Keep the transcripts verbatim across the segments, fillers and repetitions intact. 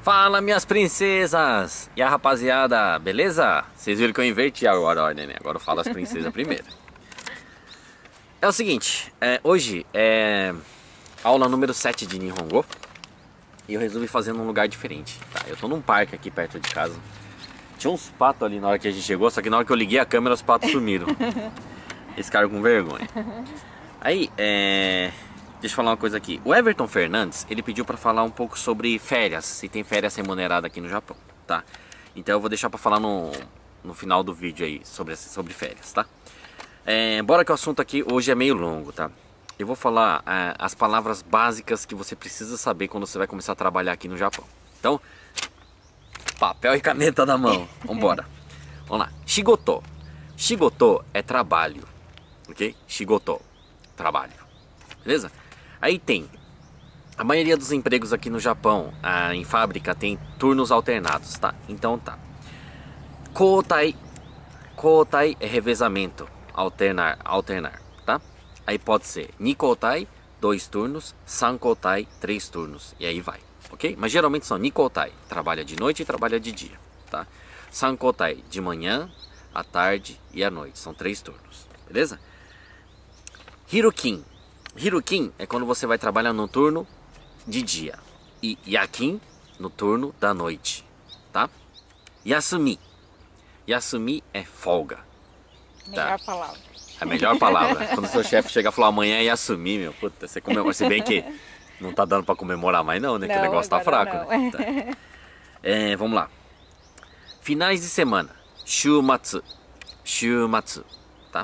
Fala, minhas princesas! E a rapaziada, beleza? Vocês viram que eu inverti agora a ordem, né? Agora eu falo as princesas primeiro. É o seguinte, é, hoje é aula número sete de Nihongo. E eu resolvi fazer num lugar diferente, tá? Eu tô num parque aqui perto de casa. Tinha uns patos ali na hora que a gente chegou, só que na hora que eu liguei a câmera os patos sumiram. Eles ficaram com vergonha. Aí, é... deixa eu falar uma coisa aqui. O Everton Fernandes, ele pediu pra falar um pouco sobre férias, se tem férias remuneradas aqui no Japão, tá? Então eu vou deixar pra falar no, no final do vídeo aí sobre, sobre férias, tá? É, bora que o assunto aqui hoje é meio longo, tá? Eu vou falar é, as palavras básicas que você precisa saber quando você vai começar a trabalhar aqui no Japão. Então, papel e caneta na mão, vambora. Vamos lá, shigoto. Shigoto é trabalho, ok? Shigoto, trabalho, beleza? Aí tem, a maioria dos empregos aqui no Japão, ah, em fábrica, tem turnos alternados, tá? Então tá. Koutai. Koutai é revezamento, alternar, alternar, tá? Aí pode ser Nikoutai, dois turnos, Sankoutai, três turnos, e aí vai, ok? Mas geralmente são Nikoutai, trabalha de noite e trabalha de dia, tá? Sankoutai, de manhã, à tarde e à noite, são três turnos, beleza? Hirukin. Hirukin é quando você vai trabalhar no turno de dia. E Yakin no turno da noite, tá? Yasumi. Yasumi é folga. Melhor tá? palavra. A melhor palavra. Quando o seu chefe chegar e falar amanhã é Yasumi, meu, puta, você comemora. Se bem que não tá dando pra comemorar mais não, né? Não, que o negócio tá fraco, não. né? Tá. É, vamos lá. Finais de semana. Shumatsu. Shumatsu, tá?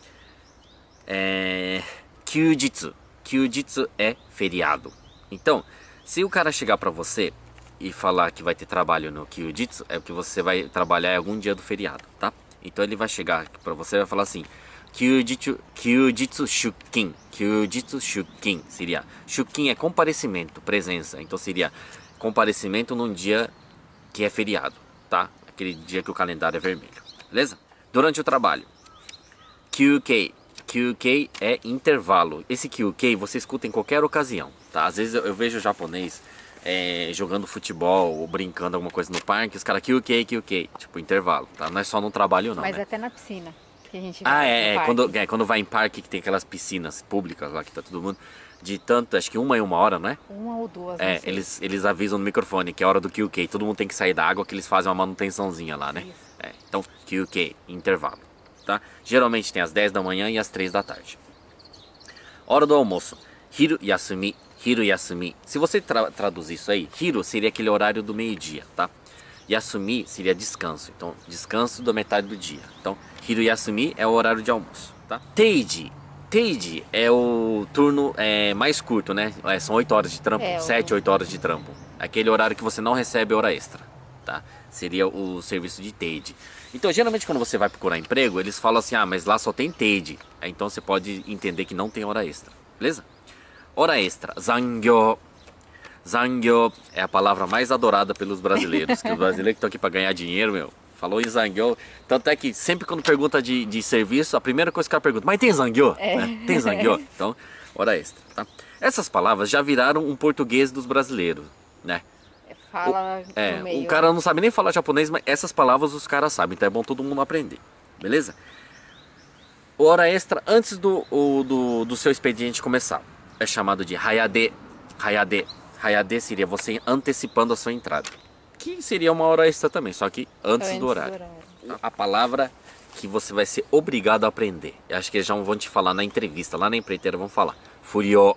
É... Kyujitsu. Kyujitsu é feriado. Então, se o cara chegar pra você e falar que vai ter trabalho no Kyujitsu, é porque você vai trabalhar em algum dia do feriado, tá? Então ele vai chegar pra você e vai falar assim: Kyujitsu, Kyujitsu Shukin. Kyujitsu Shukin seria... Shukin é comparecimento, presença. Então seria comparecimento num dia que é feriado, tá? Aquele dia que o calendário é vermelho, beleza? Durante o trabalho. Q K. Q K é intervalo. Esse Q K você escuta em qualquer ocasião, tá? Às vezes eu, eu vejo japonês é, jogando futebol ou brincando alguma coisa no parque, os caras Q K, Q K, tipo intervalo, tá? Não é só no trabalho não, Mas né? até na piscina que a gente Ah, vai. é, é quando, é, quando vai em parque que tem aquelas piscinas públicas lá que tá todo mundo de tanto, acho que uma em uma hora, não é? Uma ou duas, É, não sei. eles, eles avisam no microfone que é hora do Q K, todo mundo tem que sair da água que eles fazem uma manutençãozinha lá, né? Isso. É, então, Q K, intervalo, tá? Geralmente tem às dez da manhã e às três da tarde. Hora do almoço. Hiru Yasumi, Hiru Yasumi. Se você tra traduzir isso aí, Hiru seria aquele horário do meio-dia, tá? Yasumi seria descanso, então descanso da metade do dia. Então, Hiru Yasumi é o horário de almoço, tá? Teiji. Teiji é o turno é, mais curto, né? É, são oito horas de trampo, É, o- sete, oito horas de trampo. Aquele horário que você não recebe hora extra, tá? Seria o serviço de Teiji. Então, geralmente quando você vai procurar emprego, eles falam assim: ah, mas lá só tem Teiji. Então você pode entender que não tem hora extra, beleza? Hora extra, Zangyo. Zangyo é a palavra mais adorada pelos brasileiros. Que os brasileiros que estão aqui para ganhar dinheiro, meu, falou em Zangyo. Tanto é que sempre quando pergunta de, de serviço, a primeira coisa que o cara pergunta: mas tem Zangyo? É. Né? Tem Zangyo? Então, hora extra, tá? Essas palavras já viraram um português dos brasileiros, né? Fala É, no meio. o cara não sabe nem falar japonês, mas essas palavras os caras sabem, então é bom todo mundo aprender, beleza? Hora extra antes do, o, do, do seu expediente começar é chamado de Hayade. Hayade. Hayade seria você antecipando a sua entrada, que seria uma hora extra também, só que antes, Antes do horário. do horário. A palavra que você vai ser obrigado a aprender, eu acho que eles já vão te falar na entrevista, lá na empreiteira vão falar Furio.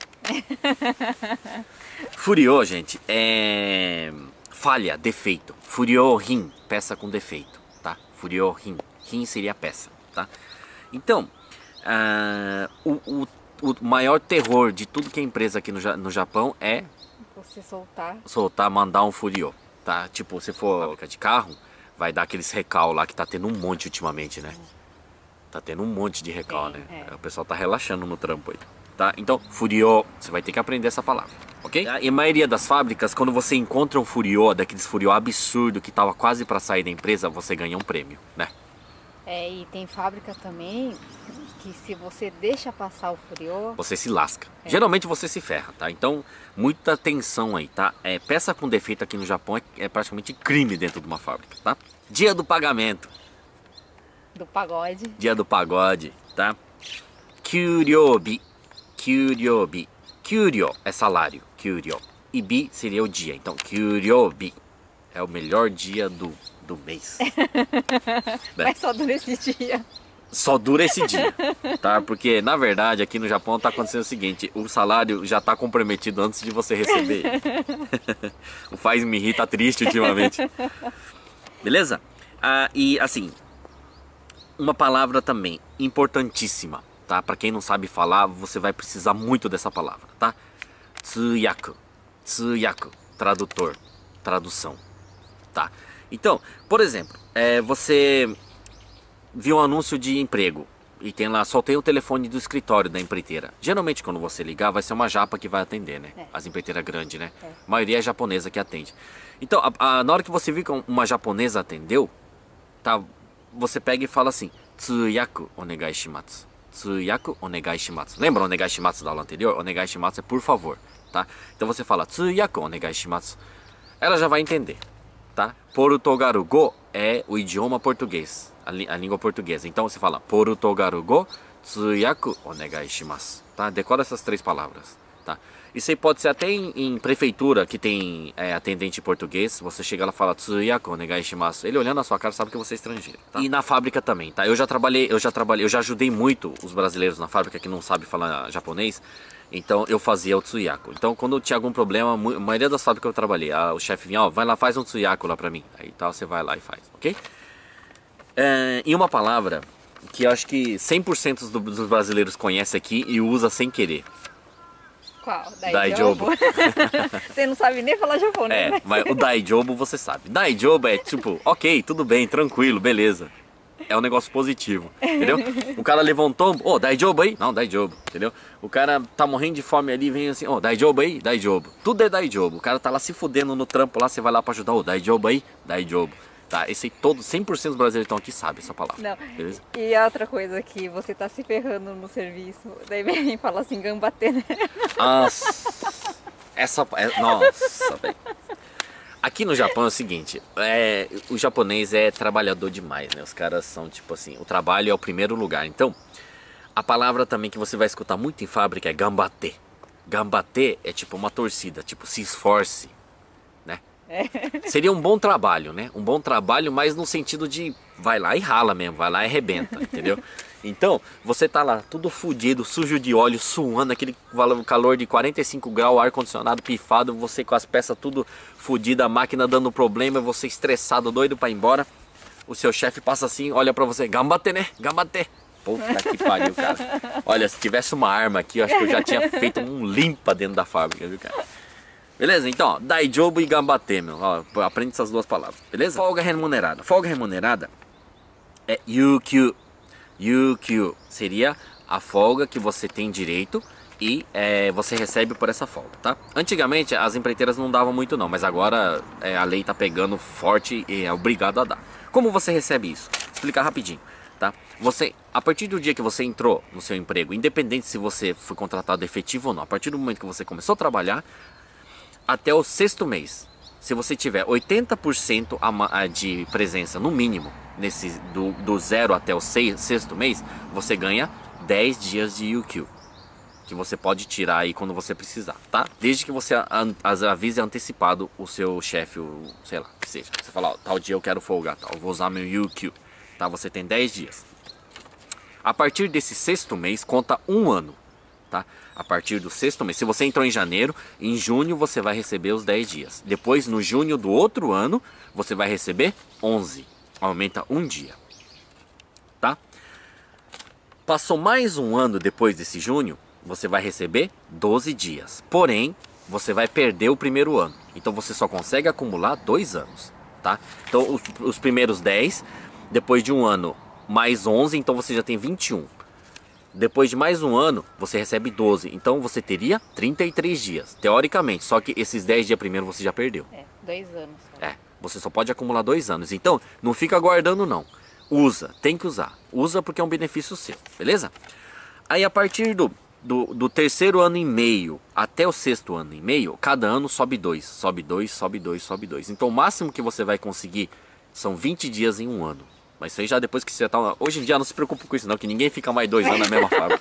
Furio, gente, é falha, defeito. Furio rin, peça com defeito, tá? Furio rin, rin seria peça, tá? Então, ah, o, o, o maior terror de tudo que é empresa aqui no, Ja- no Japão é Você soltar. soltar, mandar um furio, tá? Tipo, se for fábrica de carro, vai dar aqueles recal lá que tá tendo um monte ultimamente, né? Tá tendo um monte de recal, Tem, né? é. O pessoal tá relaxando no trampo aí, tá? Então, furio, você vai ter que aprender essa palavra, ok? E a maioria das fábricas, quando você encontra um furio, daqueles furio absurdo que tava quase pra sair da empresa, você ganha um prêmio, né? É, e tem fábrica também que se você deixa passar o furiô, você se lasca. É. Geralmente você se ferra, tá? Então, muita atenção aí, tá? É, peça com defeito aqui no Japão é, é praticamente crime dentro de uma fábrica, tá? Dia do pagamento, do pagode, dia do pagode, tá? Kyuryobi, kyuryobi. Kyuryo é salário, kyuryo. E bi seria o dia, então kyuryobi é o melhor dia do, do mês. Né? mas só dura esse dia. Só dura esse dia, tá? Porque, na verdade, aqui no Japão tá acontecendo o seguinte, o salário já tá comprometido antes de você receber. O faz-me rir tá triste ultimamente. Beleza? Ah, e, assim, uma palavra também importantíssima, tá? Pra quem não sabe falar, você vai precisar muito dessa palavra, tá? Tsuyaku. Tsuyaku. Tradutor. Tradução. Tá? Então, por exemplo, é, você viu um anúncio de emprego e tem lá, só tem o telefone do escritório da empreiteira. Geralmente quando você ligar vai ser uma japa que vai atender, né? É. As empreiteiras grandes, né? É. A maioria é japonesa que atende. Então, a, a, na hora que você viu que uma japonesa atendeu, tá? Você pega e fala assim, Tsuyaku onegai shimatsu. Tsuyaku onegai shimatsu. Lembra o onegai shimatsu da aula anterior? Onegai shimatsu é por favor, tá? Então você fala Tsuyaku onegai shimatsu. Ela já vai entender, tá? Portugarugo é o idioma português, a, a língua portuguesa. Então você fala Portugarugo tsuyaku onegai shimasu, tá? Decora essas três palavras, tá? Isso aí pode ser até em, em prefeitura que tem é, atendente português. Você chega lá e fala Tsuyaku onegai shimasu. Ele olhando na sua cara sabe que você é estrangeiro, tá? E na fábrica também, tá? Eu já trabalhei, eu já trabalhei, eu já ajudei muito os brasileiros na fábrica que não sabem falar japonês. Então eu fazia o tsuyaku. Então quando tinha algum problema, a maioria das fábricas que eu trabalhei, a, o chefe vinha, ó, vai lá, faz um tsuyaku lá pra mim. Aí tal, você vai lá e faz, ok? É, e uma palavra que eu acho que cem por cento do, dos brasileiros conhecem aqui e usa sem querer. Qual? Daijobu. Você não sabe nem falar japonês, É, né? mas o daijobu você sabe. Daijobu é tipo, ok, tudo bem, tranquilo, beleza. É um negócio positivo, entendeu? O cara levantou, ô, oh, daijobu aí? Não, daijobu, entendeu? O cara tá morrendo de fome ali, vem assim, ô, oh, daijobu aí? Daijobu. Tudo é daijobu. O cara tá lá se fudendo no trampo lá, você vai lá pra ajudar, ô, oh, daijobu aí? Daijobu. Tá, esse aí todo, cem por cento dos brasileiros que estão aqui sabem essa palavra. Não. Beleza? E a outra coisa que você tá se ferrando no serviço, daí vem e fala assim, gambatê, né? Nossa, essa, é, nossa, velho. Aqui no Japão é o seguinte, é, o japonês é trabalhador demais, né? Os caras são tipo assim, o trabalho é o primeiro lugar. Então, a palavra também que você vai escutar muito em fábrica é gambate. Gambate é tipo uma torcida, tipo se esforce, né? É. Seria um bom trabalho, né? Um bom trabalho, mas no sentido de vai lá e rala mesmo, vai lá e arrebenta, entendeu? Então, você tá lá tudo fudido, sujo de óleo, suando, aquele calor de quarenta e cinco graus, ar-condicionado pifado, você com as peças tudo fudido, a máquina dando problema, você estressado, doido pra ir embora. O seu chefe passa assim, olha pra você, gambate, né? Gambate. Puta que pariu, cara. Olha, se tivesse uma arma aqui, eu acho que eu já tinha feito um limpa dentro da fábrica, viu, cara? Beleza? Então, ó, daijobu e gambate, meu. Ó, aprende essas duas palavras, beleza? Folga remunerada. Folga remunerada é yukyu. Yukyu seria a folga que você tem direito e é, você recebe por essa folga, tá? Antigamente as empreiteiras não davam muito não, mas agora é, a lei tá pegando forte e é obrigado a dar. Como você recebe isso? Vou explicar rapidinho, tá? Você, a partir do dia que você entrou no seu emprego, independente se você foi contratado efetivo ou não, a partir do momento que você começou a trabalhar, até o sexto mês, se você tiver oitenta por cento de presença no mínimo, nesse, do, do zero até o seis, sexto mês, você ganha dez dias de yukyu, que você pode tirar aí quando você precisar, tá? Desde que você avise antecipado o seu chefe, sei lá, que seja. Você fala, ó, tal dia eu quero folgar, tal, eu vou usar meu yukyu, tá? Você tem dez dias. A partir desse sexto mês, conta um ano, tá? A partir do sexto mês, se você entrou em janeiro, em junho você vai receber os dez dias. Depois, no junho do outro ano, você vai receber onze. Aumenta um dia, tá? Passou mais um ano depois desse junho, você vai receber doze dias. Porém, você vai perder o primeiro ano. Então você só consegue acumular dois anos, tá? Então os, os primeiros dez, depois de um ano mais onze, então você já tem vinte e um. Depois de mais um ano, você recebe doze. Então você teria trinta e três dias, teoricamente. Só que esses dez dias primeiro você já perdeu. É, dois anos. Só. É, você só pode acumular dois anos. Então, não fica guardando não. usa, tem que usar. Usa porque é um benefício seu, beleza? Aí a partir do, do, do terceiro ano e meio até o sexto ano e meio, cada ano sobe dois, sobe dois, sobe dois, sobe dois. Então o máximo que você vai conseguir são vinte dias em um ano. Mas isso aí já depois que você tá... Hoje em dia não se preocupe com isso não, que ninguém fica mais dois anos na mesma fábrica.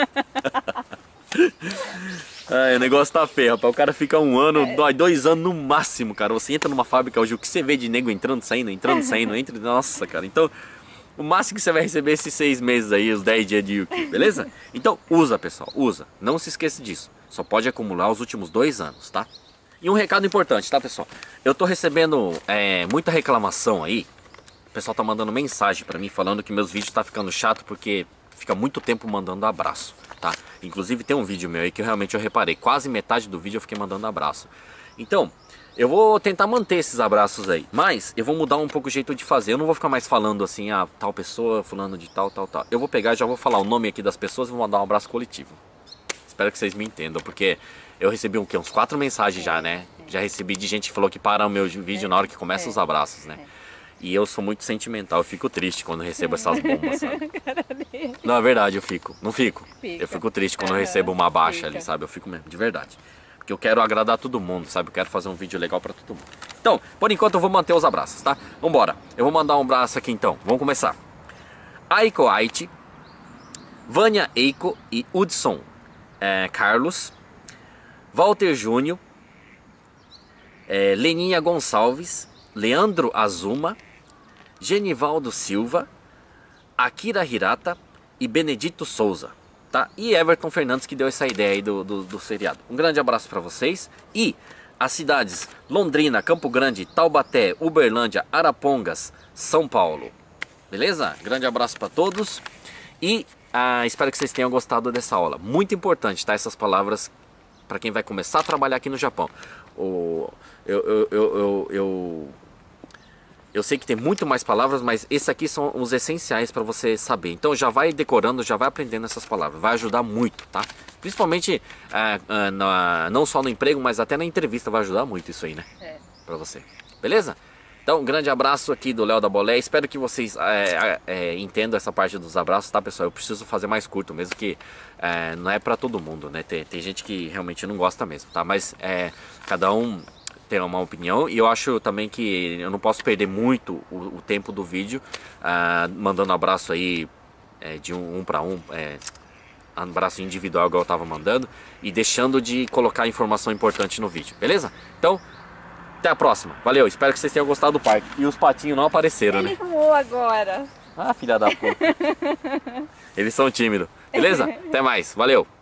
Ai, o negócio tá feio, rapaz. O cara fica um ano, é. dois anos no máximo, cara. Você entra numa fábrica hoje, o que você vê de nego entrando, saindo, entrando, saindo, entra... Nossa, cara. Então, o máximo que você vai receber é esses seis meses aí, os dez dias de Yuki, beleza? Então, usa, pessoal, usa. Não se esqueça disso. Só pode acumular os últimos dois anos, tá? E um recado importante, tá, pessoal? Eu tô recebendo é, muita reclamação aí. O pessoal tá mandando mensagem pra mim falando que meus vídeos tá ficando chato porque fica muito tempo mandando abraço, tá? Inclusive tem um vídeo meu aí que eu realmente eu reparei, quase metade do vídeo eu fiquei mandando abraço. Então, eu vou tentar manter esses abraços aí, mas eu vou mudar um pouco o jeito de fazer. Eu não vou ficar mais falando assim, ah, tal pessoa, fulano de tal, tal, tal. Eu vou pegar e já vou falar o nome aqui das pessoas e vou mandar um abraço coletivo. Espero que vocês me entendam, porque eu recebi um, uns quatro mensagens já, né? Já recebi de gente que falou que para o meu vídeo na hora que começa os abraços, né? E eu sou muito sentimental, eu fico triste quando recebo essas bombas, sabe? Não, é verdade, eu fico, não fico. Fica. Eu fico triste quando uhum. eu recebo uma baixa Fica. ali, sabe? Eu fico mesmo, de verdade. Porque eu quero agradar todo mundo, sabe? Eu quero fazer um vídeo legal pra todo mundo. Então, por enquanto eu vou manter os abraços, tá? Vambora. Eu vou mandar um abraço aqui então. Vamos começar. Aiko Aiti, Vânia Eiko e Hudson é, Carlos, Walter Júnior, é, Leninha Gonçalves, Leandro Azuma, Genivaldo Silva, Akira Hirata e Benedito Souza, tá? E Everton Fernandes que deu essa ideia aí do, do, do seriado. Um grande abraço para vocês. E as cidades Londrina, Campo Grande, Taubaté, Uberlândia, Arapongas, São Paulo. Beleza? Grande abraço para todos. E ah, espero que vocês tenham gostado dessa aula. Muito importante, tá? Essas palavras para quem vai começar a trabalhar aqui no Japão. O, eu, eu, eu, eu, eu Eu sei que tem muito mais palavras, mas esses aqui são os essenciais para você saber. Então já vai decorando, já vai aprendendo essas palavras. Vai ajudar muito, tá? Principalmente, é, é, na, não só no emprego, mas até na entrevista vai ajudar muito isso aí, né? É. Para você. Beleza? Então, um grande abraço aqui do Léo da Bolé. Espero que vocês é, é, entendam essa parte dos abraços, tá, pessoal? Eu preciso fazer mais curto, mesmo que é, não é para todo mundo, né? Tem, tem gente que realmente não gosta mesmo, tá? Mas é, cada um... ter uma opinião, e eu acho também que eu não posso perder muito o, o tempo do vídeo uh, mandando abraço aí é, de um, um para um, é, abraço individual igual eu tava mandando, e deixando de colocar informação importante no vídeo, beleza? Então, até a próxima, valeu, espero que vocês tenham gostado do parque. E os patinhos não apareceram, Ele né? Ele voou agora. Ah, filha da puta. Eles são tímidos, beleza? Até mais, valeu!